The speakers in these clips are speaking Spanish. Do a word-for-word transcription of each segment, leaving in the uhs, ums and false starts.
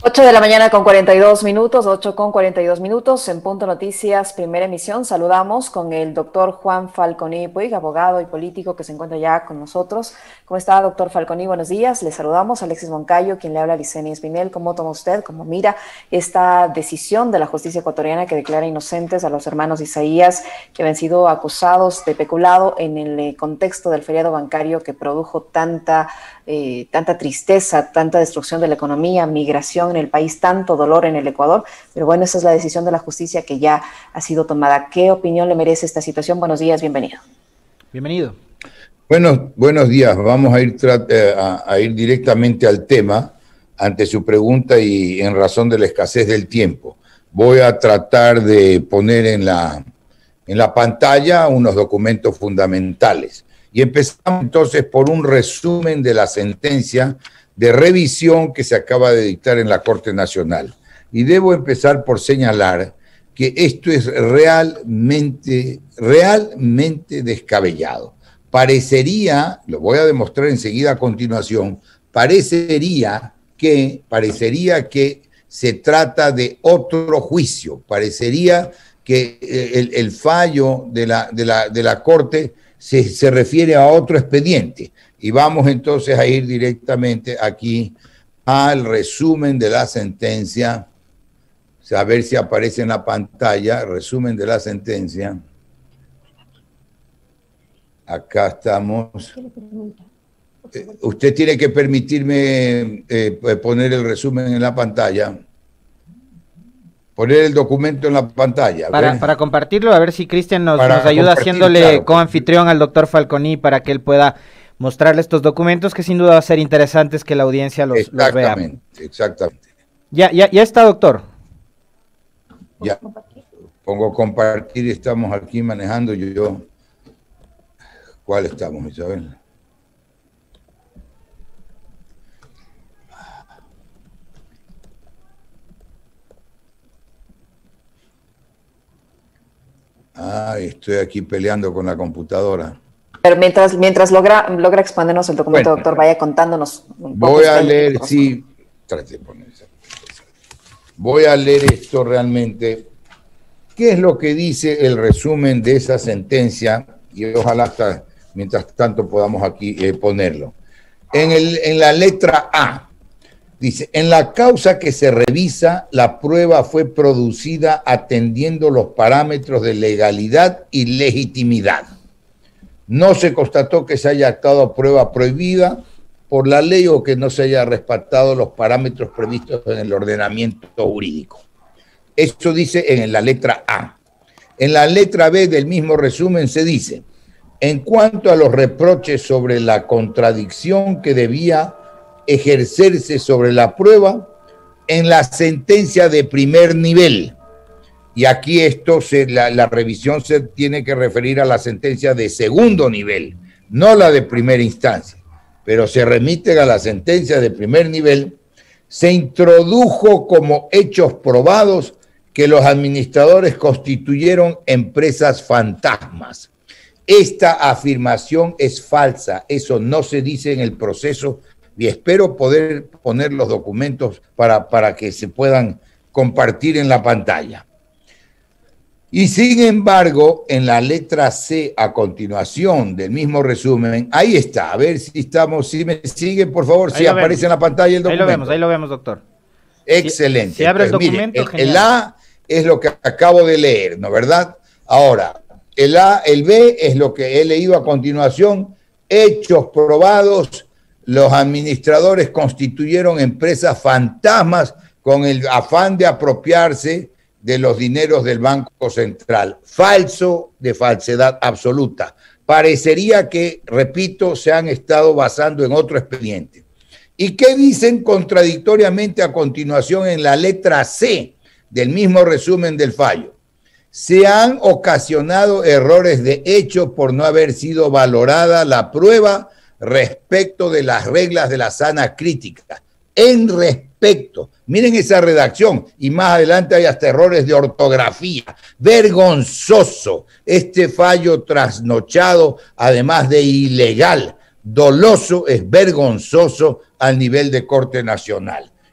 ocho de la mañana con cuarenta y dos minutos, ocho con cuarenta y dos minutos, en Punto Noticias, primera emisión. Saludamos con el doctor Juan Falconi Puig, abogado y político que se encuentra ya con nosotros. ¿Cómo está, doctor Falconi? Buenos días. Le saludamos. Alexis Moncayo, quien le habla a Licenia Espinel. ¿Cómo toma usted, cómo mira esta decisión de la justicia ecuatoriana que declara inocentes a los hermanos Isaías, que habían sido acusados de peculado en el contexto del feriado bancario que produjo tanta, eh, tanta tristeza, tanta destrucción de la economía, migración en el país, tanto dolor en el Ecuador? Pero bueno, esa es la decisión de la justicia que ya ha sido tomada. ¿Qué opinión le merece esta situación? Buenos días, bienvenido. Bienvenido. Bueno, buenos días. Vamos a ir, a, a ir directamente al tema ante su pregunta y en razón de la escasez del tiempo. Voy a tratar de poner en la, en la pantalla unos documentos fundamentales. Y empezamos entonces por un resumen de la sentencia de revisión que se acaba de dictar en la Corte Nacional. Y debo empezar por señalar que esto es realmente, realmente descabellado. Parecería, lo voy a demostrar enseguida a continuación, parecería que, parecería que se trata de otro juicio, parecería que el, el fallo de la, de la, de la Corte se, se refiere a otro expediente. Y vamos entonces a ir directamente aquí al resumen de la sentencia, a ver si aparece en la pantalla, resumen de la sentencia. Acá estamos. Eh, usted tiene que permitirme eh, poner el resumen en la pantalla. Poner el documento en la pantalla. Para, para compartirlo, a ver si Cristian nos, nos ayuda haciéndole claro, coanfitrión al doctor Falconi para que él pueda mostrarle estos documentos que sin duda va a ser interesantes que la audiencia los, los vea. Exactamente, exactamente. Ya, ya, ya está, doctor. Ya, pongo compartir y estamos aquí manejando yo. yo. ¿Cuál estamos, Isabel? Ay, estoy aquí peleando con la computadora. Pero mientras, mientras logra, logra expandirnos el documento, bueno, doctor, vaya contándonos un poco. Voy a leer, sí, trate de ponerse. Voy a leer esto realmente. ¿Qué es lo que dice el resumen de esa sentencia? Y ojalá hasta, mientras tanto podamos aquí eh, ponerlo. En, el, en la letra A, dice, en la causa que se revisa, la prueba fue producida atendiendo los parámetros de legalidad y legitimidad. No se constató que se haya actuado a prueba prohibida por la ley o que no se haya respetado los parámetros previstos en el ordenamiento jurídico. Eso dice en la letra A. En la letra B del mismo resumen se dice, en cuanto a los reproches sobre la contradicción que debía ejercerse sobre la prueba, en la sentencia de primer nivel, y aquí esto, se, la, la revisión se tiene que referir a la sentencia de segundo nivel, no la de primera instancia, pero se remite a la sentencia de primer nivel, se introdujo como hechos probados que los administradores constituyeron empresas fantasmas. Esta afirmación es falsa, eso no se dice en el proceso y espero poder poner los documentos para, para que se puedan compartir en la pantalla. Y sin embargo, en la letra C, a continuación del mismo resumen, ahí está, a ver si estamos, si me siguen, por favor, si aparece en la pantalla el documento. Ahí lo vemos, ahí lo vemos, doctor. Excelente. Si, si abre el Entonces, documento, mire, el, el A es lo que acabo de leer, ¿no verdad? Ahora, el A, el B es lo que he leído a continuación, hechos probados, los administradores constituyeron empresas fantasmas con el afán de apropiarse de los dineros del Banco Central. Falso, de falsedad absoluta. Parecería que, repito, se han estado basando en otro expediente. ¿Y qué dicen contradictoriamente a continuación en la letra C del mismo resumen del fallo? Se han ocasionado errores de hecho por no haber sido valorada la prueba respecto de las reglas de la sana crítica. En respecto, miren esa redacción, y más adelante hay hasta errores de ortografía. Vergonzoso este fallo trasnochado, además de ilegal. Doloso, es vergonzoso al nivel de Corte Nacional.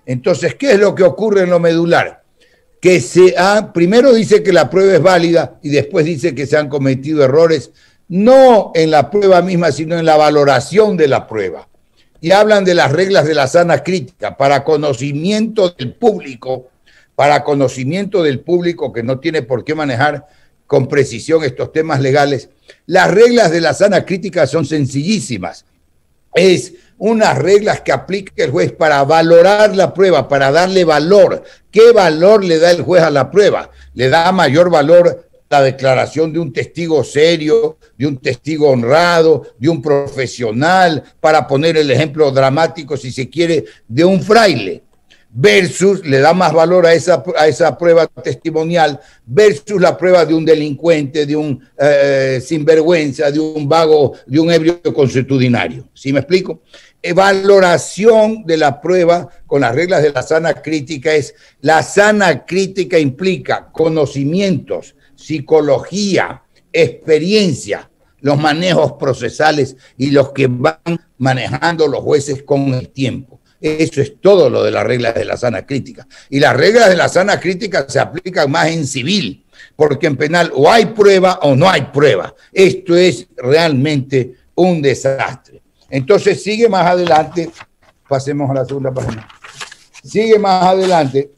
Entonces, ¿qué es lo que ocurre en lo medular? Que se ha, primero dice que la prueba es válida y después dice que se han cometido errores, no en la prueba misma, sino en la valoración de la prueba. Y hablan de las reglas de la sana crítica para conocimiento del público, para conocimiento del público que no tiene por qué manejar con precisión estos temas legales. Las reglas de la sana crítica son sencillísimas. Es unas reglas que aplica el juez para valorar la prueba, para darle valor. ¿Qué valor le da el juez a la prueba? Le da mayor valor la declaración de un testigo serio, de un testigo honrado, de un profesional, para poner el ejemplo dramático, si se quiere, de un fraile, versus, le da más valor a esa, a esa prueba testimonial, versus la prueba de un delincuente, de un eh, sinvergüenza, de un vago, de un ebrio consuetudinario. ¿Sí me explico? Valoración de la prueba con las reglas de la sana crítica es, la sana crítica implica conocimientos, psicología, experiencia, los manejos procesales y los que van manejando los jueces con el tiempo. Eso es todo lo de las reglas de la sana crítica. Y las reglas de la sana crítica se aplican más en civil, porque en penal o hay prueba o no hay prueba. Esto es realmente un desastre. Entonces sigue más adelante, pasemos a la segunda página, sigue más adelante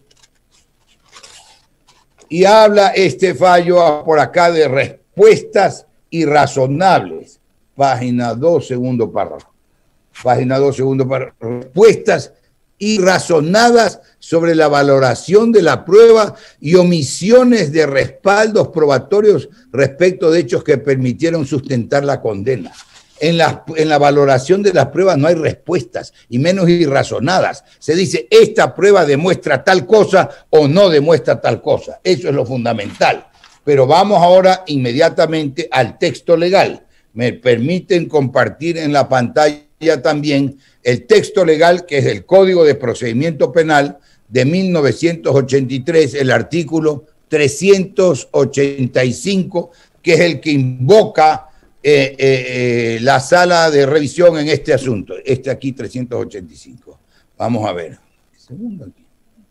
y habla este fallo por acá de respuestas irrazonables. Página dos, segundo párrafo. Página dos, segundo párrafo. Respuestas irrazonadas sobre la valoración de la prueba y omisiones de respaldos probatorios respecto de hechos que permitieron sustentar la condena. En la, en la valoración de las pruebas no hay respuestas, y menos irrazonadas. Se dice, esta prueba demuestra tal cosa o no demuestra tal cosa. Eso es lo fundamental. Pero vamos ahora inmediatamente al texto legal. Me permiten compartir en la pantalla también el texto legal, que es el Código de Procedimiento Penal de mil novecientos ochenta y tres, el artículo trescientos ochenta y cinco, que es el que invoca Eh, eh, eh, la sala de revisión en este asunto, este aquí trescientos ochenta y cinco. Vamos a ver. Segundo aquí.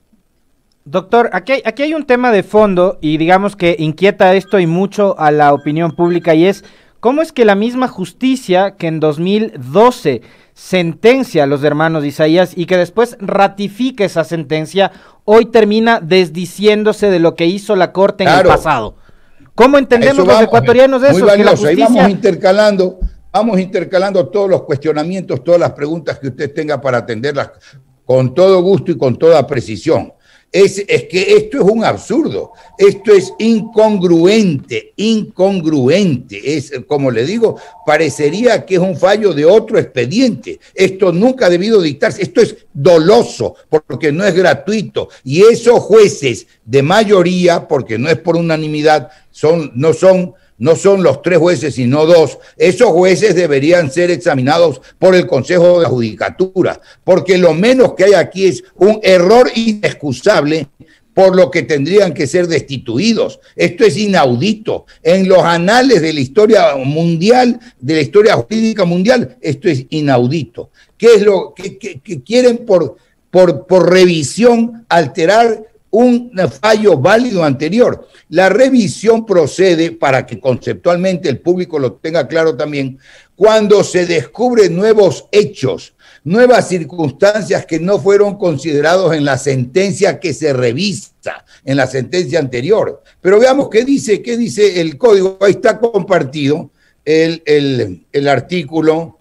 Doctor, aquí hay, aquí hay un tema de fondo y digamos que inquieta esto y mucho a la opinión pública, y es cómo es que la misma justicia que en dos mil doce sentencia a los hermanos Isaías y que después ratifica esa sentencia, hoy termina desdiciéndose de lo que hizo la Corte en claro. el pasado. ¿Cómo entendemos vamos, los ecuatorianos eso? Muy valioso. Que la justicia... Ahí vamos intercalando, vamos intercalando todos los cuestionamientos, todas las preguntas que usted tenga para atenderlas con todo gusto y con toda precisión. Es, es que esto es un absurdo, esto es incongruente, incongruente. Es, como le digo, parecería que es un fallo de otro expediente. Esto nunca ha debido dictarse, esto es doloso porque no es gratuito. Y esos jueces de mayoría, porque no es por unanimidad, son, no son... no son los tres jueces, sino dos. Esos jueces deberían ser examinados por el Consejo de la Judicatura, porque lo menos que hay aquí es un error inexcusable, por lo que tendrían que ser destituidos. Esto es inaudito. En los anales de la historia mundial, de la historia jurídica mundial, esto es inaudito. ¿Qué es lo que, que, que quieren por, por, por revisión alterar un fallo válido anterior? La revisión procede, para que conceptualmente el público lo tenga claro también, cuando se descubren nuevos hechos, nuevas circunstancias que no fueron considerados en la sentencia que se revisa, en la sentencia anterior. Pero veamos qué dice, qué dice el código. Ahí está compartido el, el, el artículo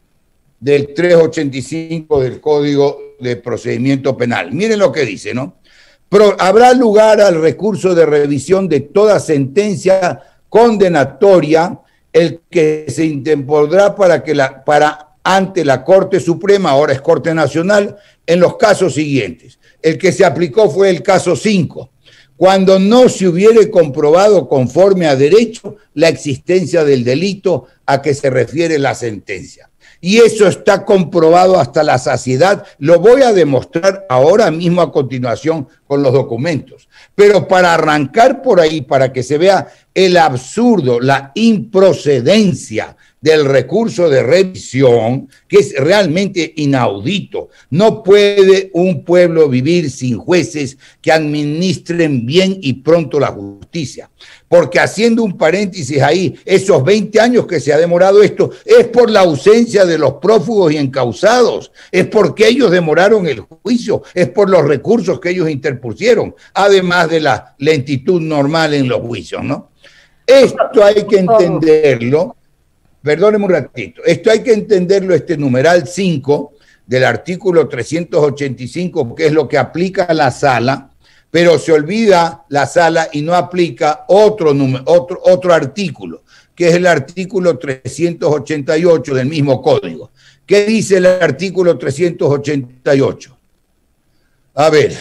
del trescientos ochenta y cinco del Código de Procedimiento Penal. Miren lo que dice, ¿no? Pero habrá lugar al recurso de revisión de toda sentencia condenatoria, el que se interpondrá para que la, para ante la Corte Suprema, ahora es Corte Nacional, en los casos siguientes. El que se aplicó fue el caso cinco, cuando no se hubiere comprobado conforme a derecho la existencia del delito a que se refiere la sentencia. Y eso está comprobado hasta la saciedad. Lo voy a demostrar ahora mismo a continuación con los documentos. Pero para arrancar por ahí, para que se vea el absurdo, la improcedencia del recurso de revisión, que es realmente inaudito. No puede un pueblo vivir sin jueces que administren bien y pronto la justicia. Porque haciendo un paréntesis ahí, esos veinte años que se ha demorado esto, es por la ausencia de los prófugos y encausados, es porque ellos demoraron el juicio, es por los recursos que ellos interpusieron, además de la lentitud normal en los juicios, ¿no? Esto hay que entenderlo. Perdóneme un ratito, esto hay que entenderlo, este numeral cinco del artículo trescientos ochenta y cinco, que es lo que aplica la sala, pero se olvida la sala y no aplica otro, otro, otro artículo, que es el artículo trescientos ochenta y ocho del mismo código. ¿Qué dice el artículo trescientos ochenta y ocho? A ver,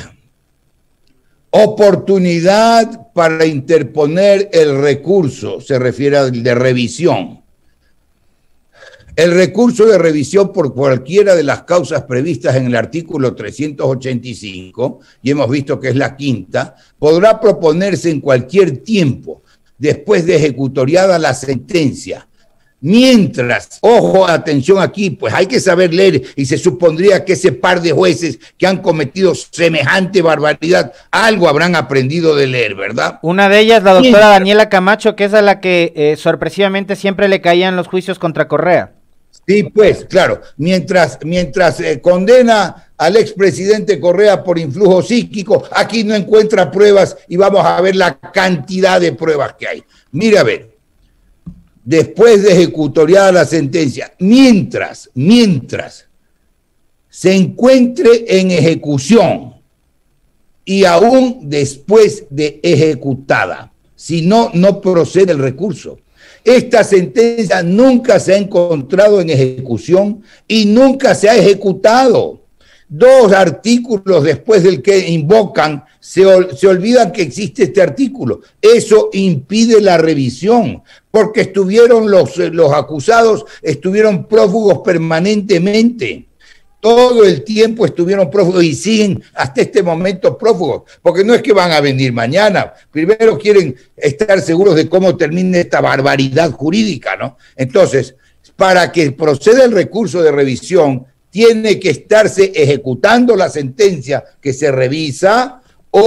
oportunidad para interponer el recurso, se refiere al de revisión. El recurso de revisión por cualquiera de las causas previstas en el artículo trescientos ochenta y cinco, y hemos visto que es la quinta, podrá proponerse en cualquier tiempo después de ejecutoriada la sentencia. Mientras, ojo, atención aquí, pues hay que saber leer y se supondría que ese par de jueces que han cometido semejante barbaridad, algo habrán aprendido de leer, ¿verdad? Una de ellas, la doctora Mientras, Daniela Camacho, que es a la que eh, sorpresivamente siempre le caían los juicios contra Correa. Sí, pues, claro, mientras, mientras eh, condena al expresidente Correa por influjo psíquico, aquí no encuentra pruebas y vamos a ver la cantidad de pruebas que hay. Mira, a ver, después de ejecutoriada la sentencia, mientras, mientras se encuentre en ejecución y aún después de ejecutada, si no, no procede el recurso. Esta sentencia nunca se ha encontrado en ejecución y nunca se ha ejecutado. Dos artículos después del que invocan, se, ol, se olvidan que existe este artículo. Eso impide la revisión, porque estuvieron los, los acusados, estuvieron prófugos permanentemente. Todo el tiempo estuvieron prófugos y siguen hasta este momento prófugos, porque no es que van a venir mañana, primero quieren estar seguros de cómo termina esta barbaridad jurídica, ¿no? Entonces, para que proceda el recurso de revisión, tiene que estarse ejecutando la sentencia que se revisa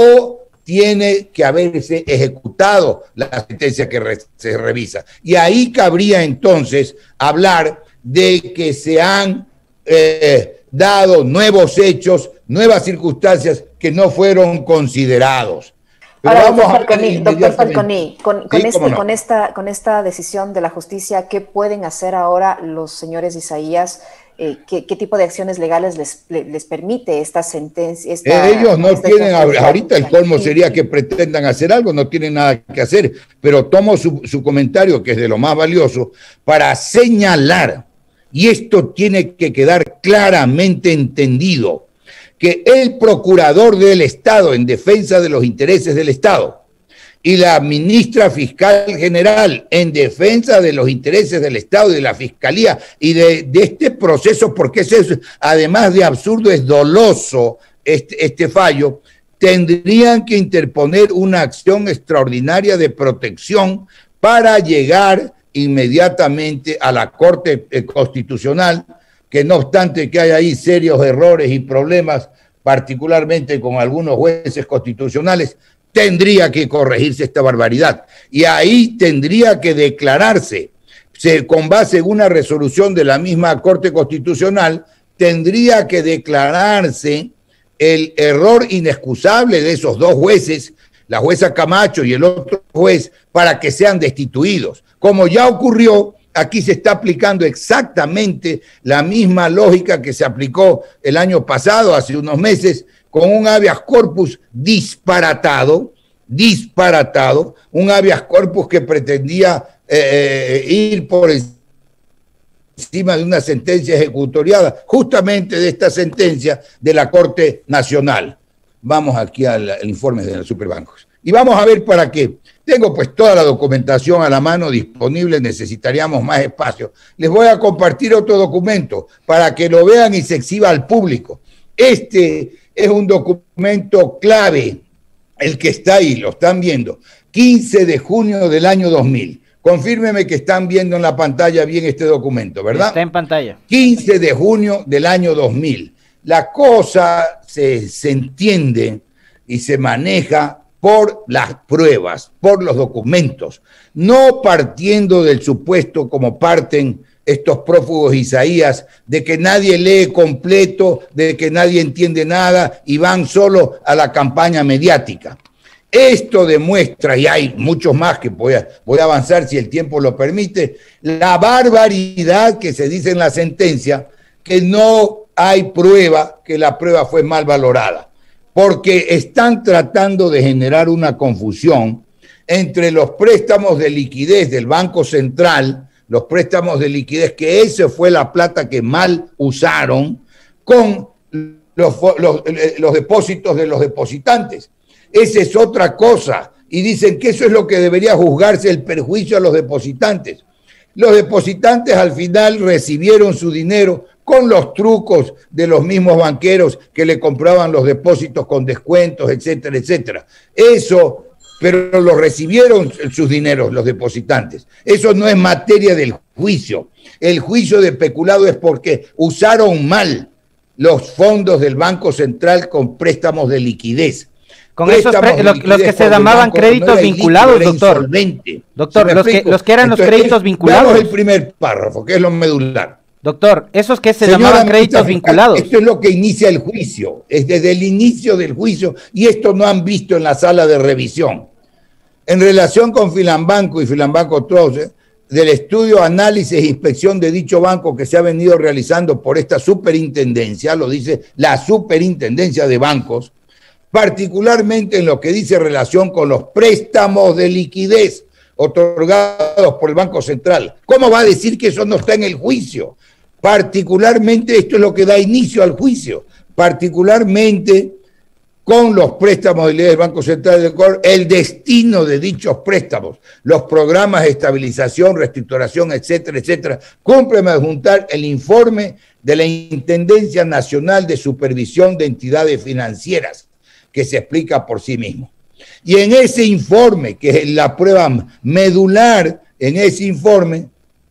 o tiene que haberse ejecutado la sentencia que re, se revisa. Y ahí cabría entonces hablar de que se han eh, dado nuevos hechos, nuevas circunstancias que no fueron considerados. Pero ahora, vamos doctor Falconi, doctor Falconi, con, con, ¿sí? este, no? con, esta, con esta decisión de la justicia, ¿qué pueden hacer ahora los señores Isaías? Eh, ¿qué, ¿Qué tipo de acciones legales les, les permite esta sentencia? Esta, eh, ellos no esta tienen, ahorita el colmo sería que pretendan hacer algo, no tienen nada que hacer, pero tomo su, su comentario, que es de lo más valioso, para señalar, y esto tiene que quedar claramente entendido, que el procurador del Estado en defensa de los intereses del Estado y la ministra fiscal general en defensa de los intereses del Estado y de la Fiscalía y de, de este proceso, porque ese es, además de absurdo, es doloso este, este fallo, tendrían que interponer una acción extraordinaria de protección para llegar inmediatamente a la Corte Constitucional, que no obstante que hay ahí serios errores y problemas, particularmente con algunos jueces constitucionales, tendría que corregirse esta barbaridad. Y ahí tendría que declararse, se, con base en una resolución de la misma Corte Constitucional, tendría que declararse el error inexcusable de esos dos jueces, la jueza Camacho y el otro juez, para que sean destituidos. Como ya ocurrió, aquí se está aplicando exactamente la misma lógica que se aplicó el año pasado, hace unos meses, con un habeas corpus disparatado, disparatado, un habeas corpus que pretendía eh, ir por encima de una sentencia ejecutoriada, justamente de esta sentencia de la Corte Nacional. Vamos aquí al, al informe de los superbancos. Y vamos a ver para qué. Tengo pues toda la documentación a la mano disponible, necesitaríamos más espacio. Les voy a compartir otro documento para que lo vean y se exhiba al público. Este es un documento clave, el que está ahí, lo están viendo, quince de junio del año dos mil. Confírmeme que están viendo en la pantalla bien este documento, ¿verdad? Está en pantalla. quince de junio del año dos mil. La cosa se, se entiende y se maneja por las pruebas, por los documentos, no partiendo del supuesto como parten estos prófugos Isaías, de que nadie lee completo, de que nadie entiende nada y van solo a la campaña mediática. Esto demuestra, y hay muchos más que voy a, voy a avanzar si el tiempo lo permite, la barbaridad que se dice en la sentencia, que no hay prueba, que la prueba fue mal valorada, porque están tratando de generar una confusión entre los préstamos de liquidez del Banco Central, los préstamos de liquidez, que esa fue la plata que mal usaron, con los, los, los depósitos de los depositantes. Esa es otra cosa, y dicen que eso es lo que debería juzgarse, el perjuicio a los depositantes. Los depositantes al final recibieron su dinero con los trucos de los mismos banqueros que le compraban los depósitos con descuentos, etcétera, etcétera. Eso, pero lo recibieron sus dineros los depositantes. Eso no es materia del juicio. El juicio de peculado es porque usaron mal los fondos del Banco Central con préstamos de liquidez. Con esos los, los que se llamaban créditos no vinculados, líquido, doctor. Insolvente. Doctor, los que, los que eran Entonces, los créditos vinculados. Veamos el primer párrafo, que es lo medular. Doctor, esos que se Señora, llamaban créditos vinculados. Esto es lo que inicia el juicio, es desde el inicio del juicio, y esto no han visto en la sala de revisión. En relación con Filambanco y Filambanco Trust, del estudio, análisis e inspección de dicho banco que se ha venido realizando por esta superintendencia, lo dice la superintendencia de bancos, particularmente en lo que dice relación con los préstamos de liquidez otorgados por el Banco Central. ¿Cómo va a decir que eso no está en el juicio? Particularmente, esto es lo que da inicio al juicio, particularmente con los préstamos de liquidez del Banco Central del Ecuador, el destino de dichos préstamos, los programas de estabilización, reestructuración, etcétera, etcétera. Cúmpleme adjuntar el informe de la Intendencia Nacional de Supervisión de Entidades Financieras, que se explica por sí mismo. Y en ese informe, que es la prueba medular, en ese informe,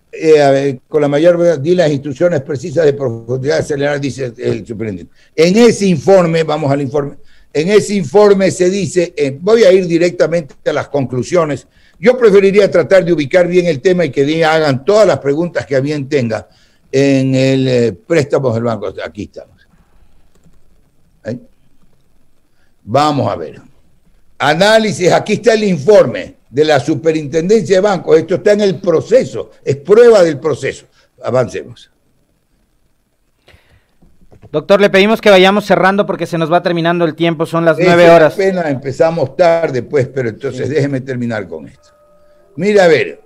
eh, con la mayor de las instrucciones precisas de profundidad acelerar, dice el superintendente. En ese informe, vamos al informe, en ese informe se dice, eh, voy a ir directamente a las conclusiones. Yo preferiría tratar de ubicar bien el tema y que hagan todas las preguntas que a bien tenga en el eh, préstamo del banco. Aquí estamos. ¿Eh? Vamos a ver. Análisis, aquí está el informe de la Superintendencia de Bancos. Esto está en el proceso, es prueba del proceso. Avancemos. Doctor, le pedimos que vayamos cerrando porque se nos va terminando el tiempo, son las nueve es horas. Pena, empezamos tarde, pues, pero entonces sí. Déjeme terminar con esto. Mira, a ver.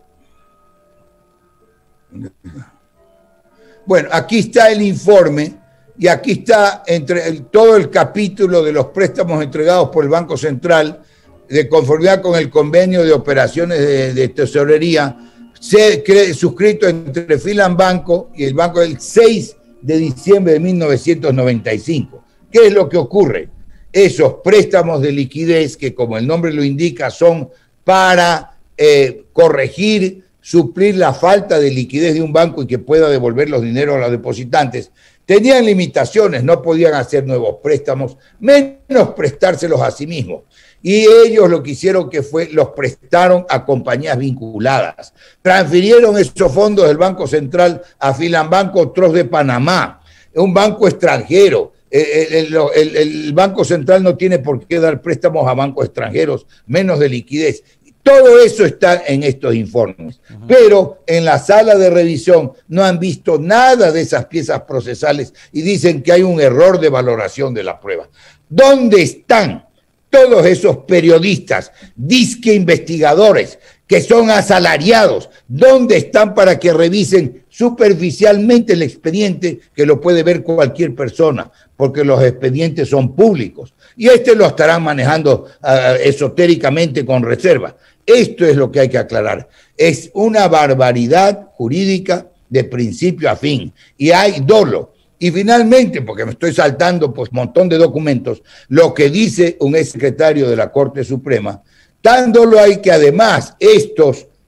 Bueno, aquí está el informe. Y aquí está entre el, todo el capítulo de los préstamos entregados por el Banco Central de conformidad con el convenio de operaciones de, de tesorería se cree, suscrito entre Filambanco y el banco el seis de diciembre de mil novecientos noventa y cinco. ¿Qué es lo que ocurre? Esos préstamos de liquidez que, como el nombre lo indica, son para eh, corregir, suplir la falta de liquidez de un banco y que pueda devolver los dineros a los depositantes. Tenían limitaciones, no podían hacer nuevos préstamos, menos prestárselos a sí mismos. Y ellos lo que hicieron que fue, los prestaron a compañías vinculadas. Transfirieron esos fondos del Banco Central a Filambanco Trust de Panamá, un banco extranjero. El, el, el, el Banco Central no tiene por qué dar préstamos a bancos extranjeros, menos de liquidez. Todo eso está en estos informes, uh-huh. Pero en la sala de revisión no han visto nada de esas piezas procesales y dicen que hay un error de valoración de la prueba. ¿Dónde están todos esos periodistas, disque investigadores, que son asalariados? ¿Dónde están para que revisen superficialmente el expediente, que lo puede ver cualquier persona, porque los expedientes son públicos? Y este lo estarán manejando uh, esotéricamente con reserva. Esto es lo que hay que aclarar. Es una barbaridad jurídica de principio a fin. Y hay dolo. Y finalmente, porque me estoy saltando pues un montón de documentos, lo que dice un ex secretario de la Corte Suprema, tan dolo hay que además estos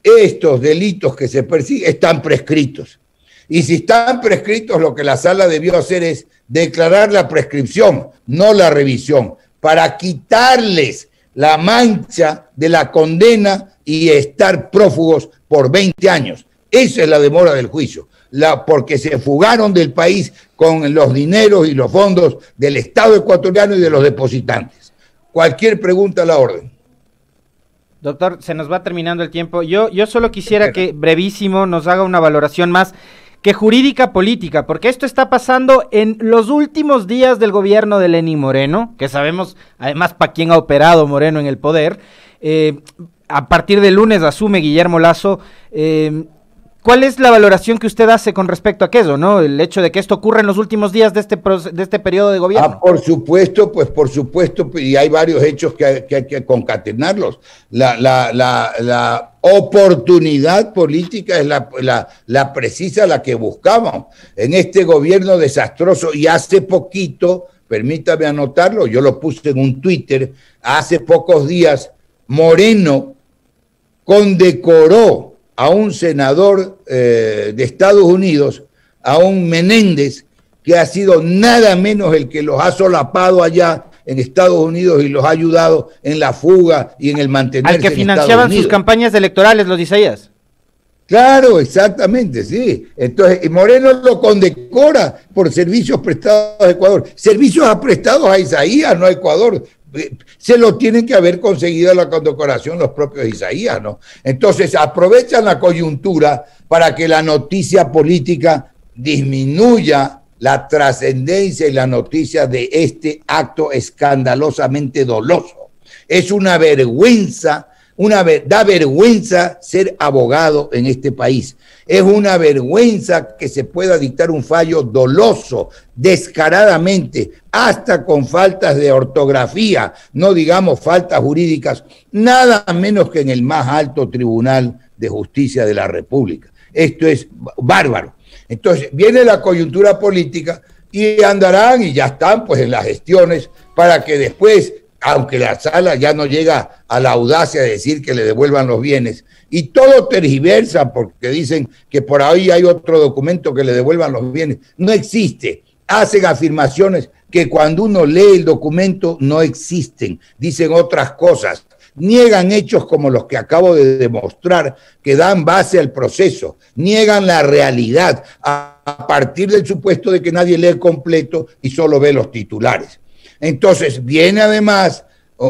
estos delitos que se persiguen están prescritos. Y si están prescritos, lo que la sala debió hacer es declarar la prescripción, no la revisión, para quitarles la mancha de la condena y estar prófugos por veinte años. Esa es la demora del juicio, la, porque se fugaron del país con los dineros y los fondos del Estado ecuatoriano y de los depositantes. Cualquier pregunta a la orden. Doctor, se nos va terminando el tiempo. Yo, yo solo quisiera que brevísimo nos haga una valoración más que jurídica política, porque esto está pasando en los últimos días del gobierno de Lenín Moreno, que sabemos además para quién ha operado Moreno en el poder. Eh, a partir del lunes asume Guillermo Lasso. Eh, ¿Cuál es la valoración que usted hace con respecto a aquello, no? El hecho de que esto ocurra en los últimos días de este, de este periodo de gobierno. Ah, por supuesto, pues por supuesto, y hay varios hechos que hay que, hay que concatenarlos. La, la, la, la oportunidad política es la, la, la precisa, la que buscamos en este gobierno desastroso. Y hace poquito, permítame anotarlo, yo lo puse en un Twitter, hace pocos días, Moreno condecoró a un senador eh, de Estados Unidos, a un Menéndez, que ha sido nada menos el que los ha solapado allá en Estados Unidos y los ha ayudado en la fuga y en el mantenerse al que en financiaban sus campañas electorales, los Isaías. Claro, exactamente, sí. Entonces, Moreno lo condecora por servicios prestados a Ecuador. Servicios prestados a Isaías, no a Ecuador. Se lo tienen que haber conseguido la condecoración los propios Isaías, ¿no? Entonces aprovechan la coyuntura para que la noticia política disminuya la trascendencia y la noticia de este acto escandalosamente doloso. Es una vergüenza, una, da vergüenza ser abogado en este país. Es una vergüenza que se pueda dictar un fallo doloso, descaradamente, hasta con faltas de ortografía, no digamos faltas jurídicas, nada menos que en el más alto Tribunal de Justicia de la República. Esto es bárbaro. Entonces, viene la coyuntura política y andarán y ya están pues en las gestiones para que después, aunque la sala ya no llega a la audacia de decir que le devuelvan los bienes, y todo tergiversa porque dicen que por ahí hay otro documento que le devuelvan los bienes. No existe. Hacen afirmaciones que cuando uno lee el documento no existen. Dicen otras cosas. Niegan hechos como los que acabo de demostrar que dan base al proceso. Niegan la realidad a partir del supuesto de que nadie lee completo y solo ve los titulares. Entonces viene además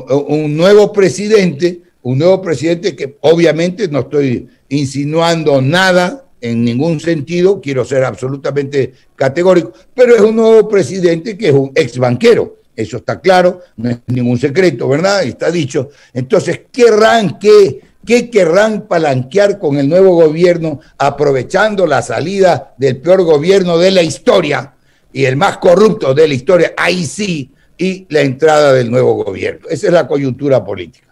un nuevo presidente, un nuevo presidente que obviamente no estoy insinuando nada en ningún sentido, quiero ser absolutamente categórico, pero es un nuevo presidente que es un ex banquero, eso está claro, no es ningún secreto, ¿verdad? Está dicho. Entonces, ¿querrán qué? ¿Qué querrán palanquear con el nuevo gobierno aprovechando la salida del peor gobierno de la historia y el más corrupto de la historia? Ahí sí, y la entrada del nuevo gobierno. Esa es la coyuntura política.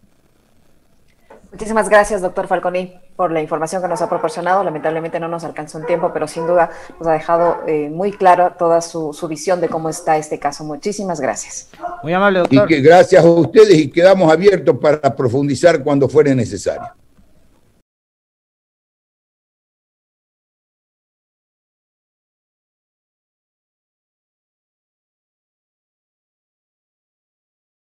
Muchísimas gracias, doctor Falconi, por la información que nos ha proporcionado. Lamentablemente no nos alcanzó un tiempo, pero sin duda nos ha dejado eh, muy claro toda su, su visión de cómo está este caso. Muchísimas gracias. Muy amable, doctor. Y que gracias a ustedes y quedamos abiertos para profundizar cuando fuere necesario.